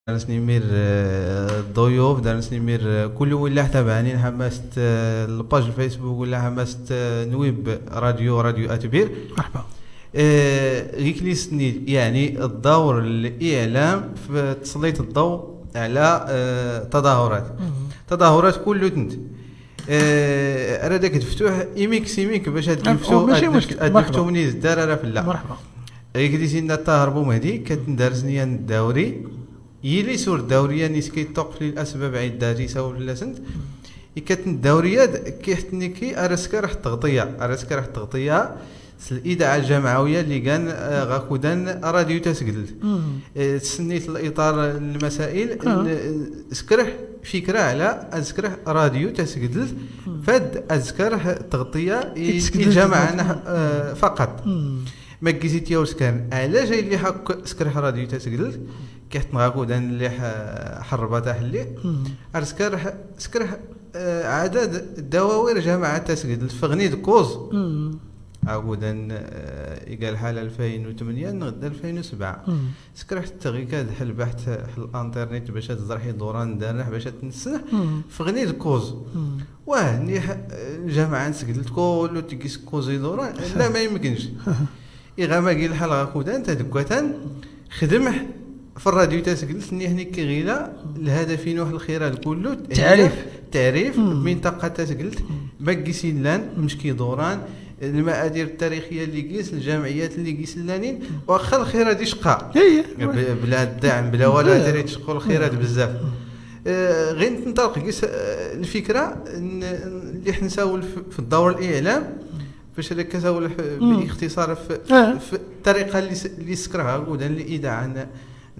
درس نمير الضيوف درس نمير كل ولا تابعني حماست الباج الفيسبوك ولا حماست نويب راديو اتبير مرحبا. غيك لي سنيد يعني الدور الاعلام في تسليط الضوء على تظاهرات كله تنت انا داك تفتوح ايميك باش هاد منيز دار راه في الله. مرحبا. غيك لي سيدنا طاهر بومهدي كتندرسني الدوري يلي سور الدوريه نيس كيطوق للاسباب عده يساو لا سنت كتن الدوريات كيحتنيكي ارسكا راح التغطيه الاذاعه الجمعويه اللي كان غاكودان راديو تسجل تسنيت الاطار المسائل سكره فكره على اذكره راديو تسجل فد اذكره تغطيه الجماعه فقط ما كيزيت يا وسكان علاش اللي حق سكره راديو تسجل كيحت نغاكودان اللي حربه تحلي سكره عدد الدواوير جماعه تسجل فغني كوز عاودان قال حال 2008 نغد 2007 سكرحت تغيكاد حل بحث الانترنت باش تزرحي دوران دارنا باش تنسنح فغني الكوز واه الجامعه نسجلت كله تيكيس كوزي دوران لا ما يمكنش إغاما قيل الحال غاكودان تدكوتان خدمه في الراديو تسجلت هني كغيلا الهدف نوح الخير كله تعريف منطقه تسجلت باقي سيلان مشكي دوران المآدير التاريخيه اللي قيس الجمعيات اللي قيس لانين واخا الخير هادي شقا بلا الدعم بلا ولا دري تشقوا الخيرات بزاف غير نطلق قيس الفكره اللي حنساول في الدور الاعلام باش هذاك كساول باختصار في الطريقه اللي سكرها ودان الاذاعه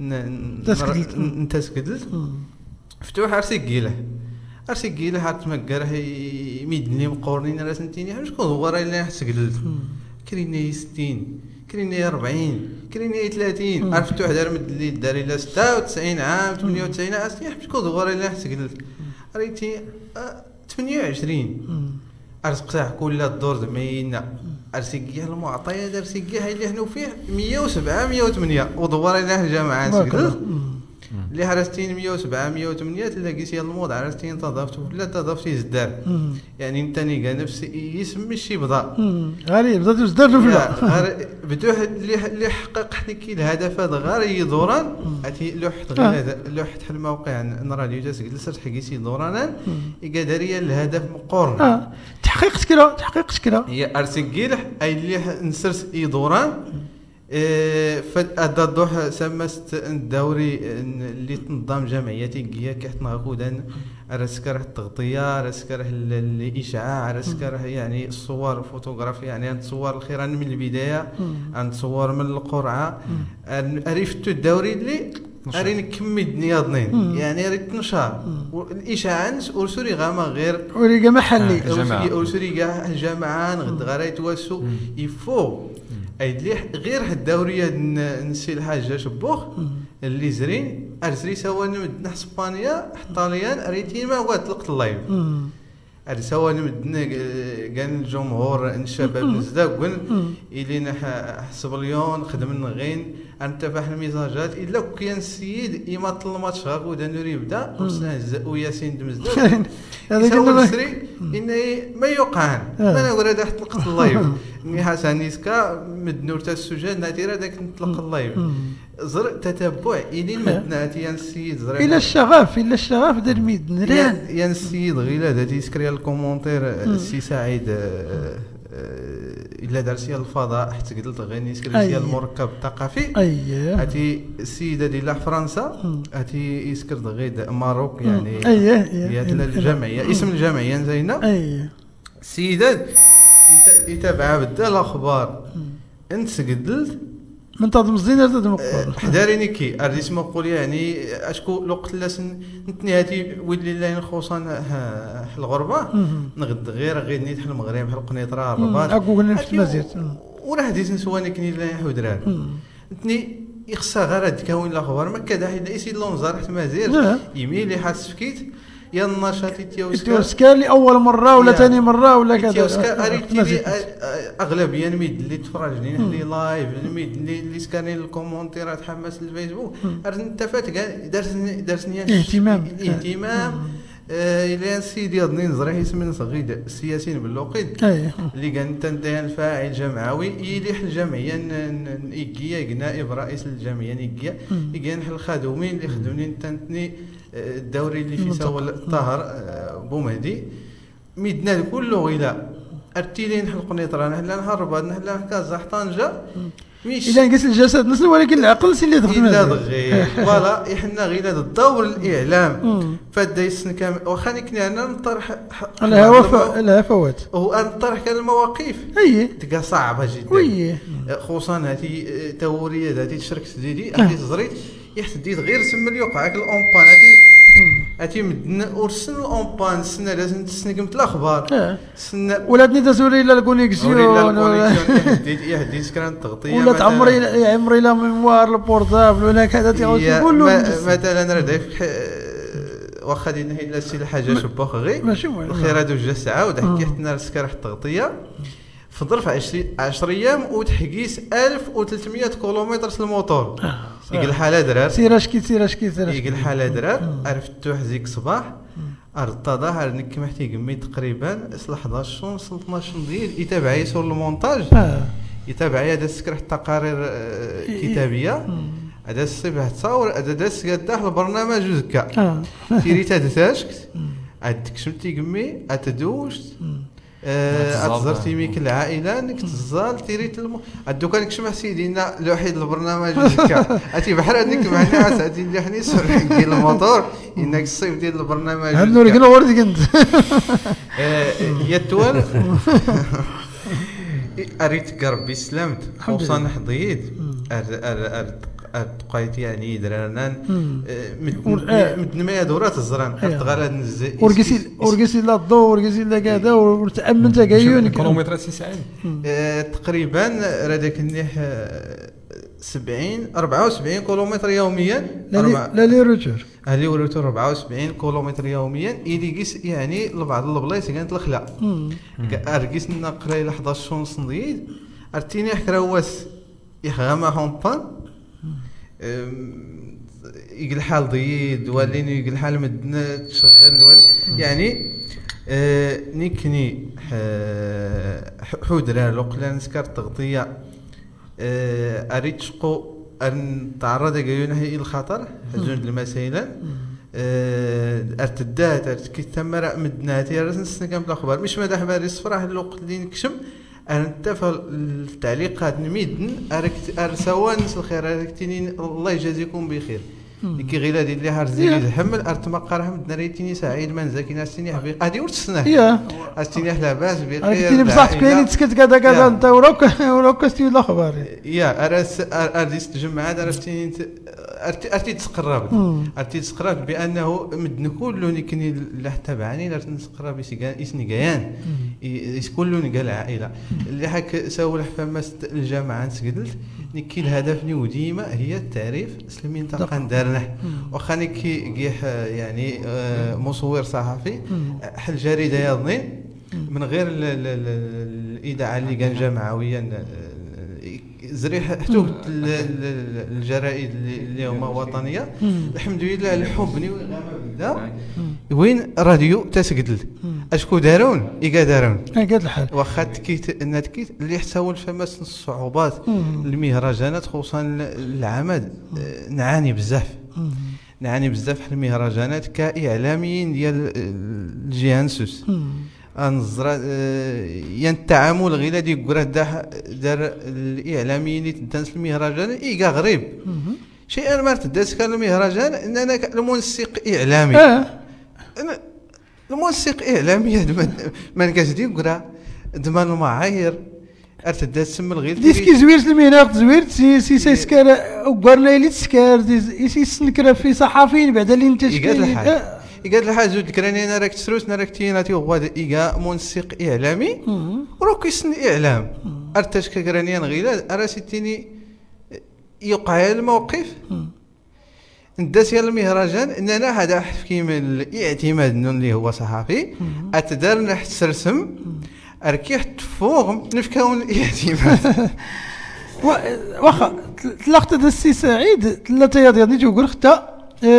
نتسكدلت فتوح ارسي قيله حات مقره يمدني مقورنين راه سنتيني شكون هو راه اللي حسكدلت كريني 60 كريني 40 كريني 30 عرفت واحد مد لي داري لا 96 عام 98 عام شكون هو راه اللي حسكدلت ريتي 28 ارسقتها كل الدور زمينا ارسقيه المعطيات ارسقيه اللي حنا فيه 107 108 ودوار الى الجامعه سكدل اللي هرستين 107 108 تلاقيتي الموض هرستين تضافتو لا تضافتي زدار يعني انت نيقا نفسي يسمي شي بدا غير بدا زدار في بدوه اللي حقق لك الهدف هذا غير يدوران اتي لوحت حل موقع راديو تسجل سرت حقيتي دوران يقدري الهدف مقور تحقيق كرا هي ارسقيله اي اللي نسرت يدوران فهذا الضوح سمست الدوري اللي تنظم جمعياتي كيا كيحتناخودان راسكره التغطيه راسكره الاشعاع راسكره يعني الصور الفوتوغرافي يعني نتصور الخيران من البدايه نتصور من القرعه عرفت الدوري اللي اريني كمي الدنيا ضنين يعني ريت نشار الاشاعه ورسوري غاما غير وريقا محلي ورسوري كاع الجامعه غد غير يتواسو يفو اي غير الدوريه نسي الحاجه شبوخ اللي زرين ارسري سوا نمد اسبانيا طاليان ريتين ما هو طلقت اللايف اري سوا نمد كان الجمهور الشباب نزداق الى حسب اليوم خدم غين انتبه الميزاجات الا كان السيد يماطل الماتش هاكودا نوري يبدا وسنا وياسين دمزداق هذا كان سري ان ما يوقعن انا ورا حتى طلقت اللايف ني حسن نيسكا مد نور تاع السجاد ناتيرا داك نطلق اللايف زر تتبع الين مدنات يا السيد زر الى الشغف ديال ميد نران يا السيد غيلا هادي يسكري الكومونتير السي سعيد الا دارتي الفضاء حتى قلت غير يسكري المركب الثقافي هاتي السيده ديال فرنسا هاتي يسكر غير ماروك يعني هي الجمعيه اسم الجمعيه زينه السيده يتابع بدا الاخبار انت سجدلت من تنظم الزينه زاد مقبول حداريني كي اريس مقول يعني اشكو الوقت لاسن نتني هاتي ولي الله خصوصا الغربه نغد غير نيت حل المغرب حل قنيطره الرباط اكو نفس مزيت وراه هادي نسواني كني لا حودران نتني يخصها غير هاد كاين الاخبار ما كدا حيت اسي لونزار حتى مازير يميل لي حاس فكيت يا النشاط يتيوسكا تيوسكا لأول مرة ولا ثاني مرة ولا كذا يتيوسكا اريتي اغلبيه الميد اللي تفرجني نحلي لايف الميد اللي سكاني الكومونتيرات حماس الفيسبوك انت فات كاع درسني اهتمام الى سيدي اظني نزرح اسم صغير السياسيين باللوقيت اللي كان تنتهي الفاعل جمعوي يليح الجمعيه نيكيا نائب رئيس الجمعيه نيكيا يجي نحل الخادمين اللي خدمني تنتني الدوري اللي في سوا الطاهر بومهدي ميدنا كله غيلا ارتيلين نحل قنيطره نحل نهرب نحل كازا طنجه اذا نقص الجسد نسل ولكن العقل سي اللي تخدم الا دغيا فوالا احنا غير هذا الدور الاعلام فدا يسن كامل واخا نكني انا نطرح الهفوات هو نطرح كان المواقف تلقى صعبه جدا خصوصا هذه توريه هذه تشركت ديدي هذه تزريت يحتديت غير سمى لي وقعك الاومبان هاتي مدنا ورسن الاومبان السنه لازم تسنقمت الاخبار سنه ولا بني دازوري لا الكونيكسيون يهديت كان تغطيه ولا عمري لا ميموار البورتابل ولا كذا كله مثلا راه واخا دينا هي السي الحاجه شبوخ غير الخير هادو جوج ساعه وضحكي حنا راسك راه التغطيه في ظرف 10 ايام وتحقيس 1300 كيلومتر الموتور يقول الحاله درار سيراشكي يقول الحاله درار عرفتو حزيك صباح ارتضى هرنك محتي يقمي تقريبا 11 ونص 12 ديال يتابع يسور المونتاج يتابع هذا السكر التقارير كتابيه هذا الصبح تصور هذا داس قداه البرنامج زكا تيري تدساشكت عندك شمتي قمي اتدوش اتزرتي ميك العائله انك تزال تيريت عندو كان كشمح سيدينا الوحيد البرنامج زكا اتي بحال هذيك معنا ساعتي اللي حني سرح ديال الموتور انك الصيف ديال البرنامج هادو رجل وردك انت يا توال اريت ربي سلامت خصوصا حضيت تقايت يعني درارنا مدن ما دورات الزران غير نزي ورقسي لا الضو ورقسي لا كذا وتامن تكايون كيلومترات 90 تقريبا راه داك النيح 74 كيلومتر يوميا لا لي روتور لي روتور 74 كيلومتر يوميا اللي قيس يعني لبعض البلايص كانت الخلا ارقيس نقرا 11 ونص نضيد ارتيني حكراواس يخغما هومبان يقل حال ضيد ولين يقل حال مدنا تشغل يعني نيكني حودرا لوقلا نسكر تغطيه اريتشقو ان تعرض جايون هي الخطر حزون المسائل ارتدات ارتكي ثمره مدناتي راسن كان بالاخبار مش مدح باري صفراه الوقت اللي نكشم انت في التعليقات نميدن ارسوان نس الخير اركتيني الله يجازيكم بخير كي غير هذه اللي هرزي يحمل ارتمقرها مدنا ريتيني سعيد من زكينا استني حبيب هذه ورتسناه استني لاباس بخير اركتيني بصح كاين تسكت كذا كذا انت وراك استوي الاخبار يا ارس تجمع هذا عرفتي ارتي تقرب بانه مدن كله نكني اللي تبعني لا تقرب يسني جيان كله نقال العائله اللي حك ساول فماس الجامعه نسقدلت نكي الهدف ني وديما هي التعريف سلمين تلقى دارنا واخا نكي قيح يعني مصور صحفي حل جريده يظنين من غير الاذاعه اللي كان جمعويا زريح حتى الجرائد اللي هما وطنيه الحمد لله الحبني وين راديو تسقدل اشكو دارون ايكا دارون قاد الحال واخا تكيت اللي حتى فماس الصعوبات المهرجانات خصوصا العمد نعاني بزاف في المهرجانات كاعلاميين ديال الجهه نسوس انظر التعامل غير دي دار الاعلاميين اللي تدانس المهرجان ايكا غريب شيء ما تدانس كان المهرجان ان انا المنسق اعلامي المنسق اعلامي ما نكاسدي يقرا دمان المعايير ارتدات سم الغير ديسكي زوير الميناق زوير سي سكر وقرنا لي تسكر سي سنكر في صحفيين بعد اللي انت قال الحاج زود كراني انا راك تسروس راك تيناتي هو ايكا منسق اعلامي وراك يسن اعلام ارتاش كراني غير راسيتيني يوقع الموقف نداس يا المهرجان اننا هذا كيما الاعتماد اللي هو صحفي اتدار نحت سرسم اركيح تفوغ نفكاون الاعتماد. واخا تلاقت هذا السي سعيد ثلاثه يا تقول حتى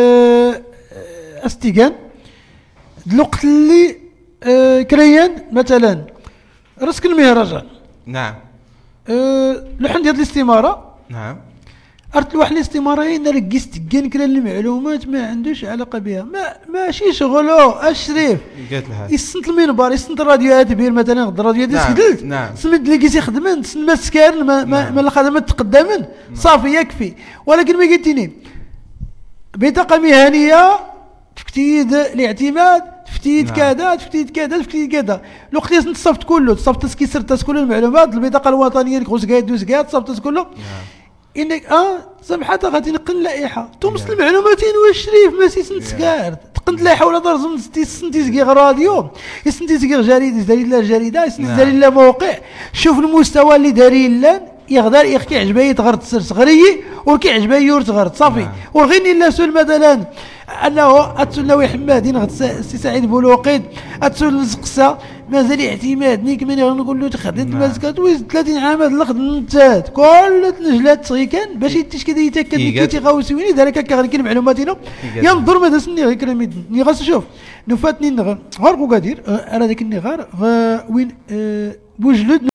استيغان الوقت اللي كريان مثلا رسك المهرجان. نعم. لحن ديال الاستماره. نعم. ارت واحد الاستماره ركزت كان كرا المعلومات ما عندوش علاقه بها ماشي شغلو الشريف قالت لها يسنت المنبر يسنت الراديوات بير مثلا الراديو ديال سكدلت. نعم. سمد لي كيسي خدمن تسمى سكار ما الخدمات تقدمن صافي يكفي. ولكن ما قلتيني بطاقه مهنيه تفتيد الاعتماد تفتيد كذا تفتيد كذا تفتيد كذا الوقت اللي تصفت كله تصفت تسكيسر كل المعلومات البطاقه الوطنيه كوس قايد دوز قايد تصفت كله انك سمحت غادي نقل لائحه تمس المعلوماتين والشريف ما سيسن سكار تقنت لائحه ولا درزم سنتي صغير راديو سنتي صغير جريده داري لا جريده سنتي داري لا موقع شوف المستوى اللي داري لان يقدر يخكي عجباي تغرد صغري وركي عجباي يور تغرد صافي ورغيني لا سول مثلا انه اتسولنا حمادين غد السي سعيد بولوقيد اتسول نسقسا مازال اعتمادني كما نقول له تخدمت ماسكات ويز 30 عام هاد الخدمات كل نجلات صغير كان باش يتشكد يتاكد تيغاوسوني دارك هكا غير معلوماتنا ينظر ماذا سني غير كلامي ني غاس شوف نفاتني غرقو قادير على ذاك النغار وين بوجلد